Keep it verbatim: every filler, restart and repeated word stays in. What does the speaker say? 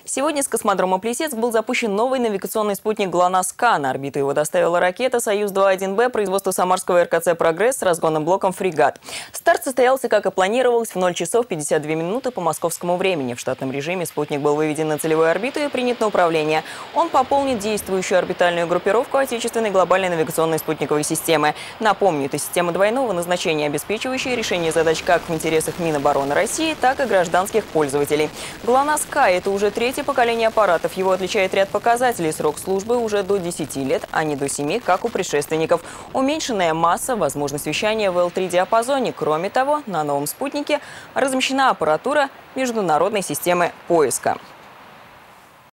Сегодня с космодрома Плесецк был запущен новый навигационный спутник ГЛОНАСС-К. На орбиту его доставила ракета «Союз-два один Б» производства самарского РКЦ «Прогресс» с разгонным блоком «Фрегат». Старт состоялся, как и планировалось, в ноль часов пятьдесят две минуты по московскому времени. В штатном режиме спутник был выведен на целевую орбиту и принят на управление. Он пополнит действующую орбитальную группировку отечественной глобальной навигационной спутниковой системы. Напомню, это система двойного назначения, обеспечивающая решение задач как в интересах Минобороны России, так и гражданских пользователей. ГЛОНАСС-К – это уже третье поколение аппаратов. Его отличает ряд показателей. Срок службы уже до десяти лет, а не до семи, как у предшественников. Уменьшенная масса, возможность вещания в эл три диапазоне. Кроме того, на новом спутнике размещена аппаратура международной системы поиска.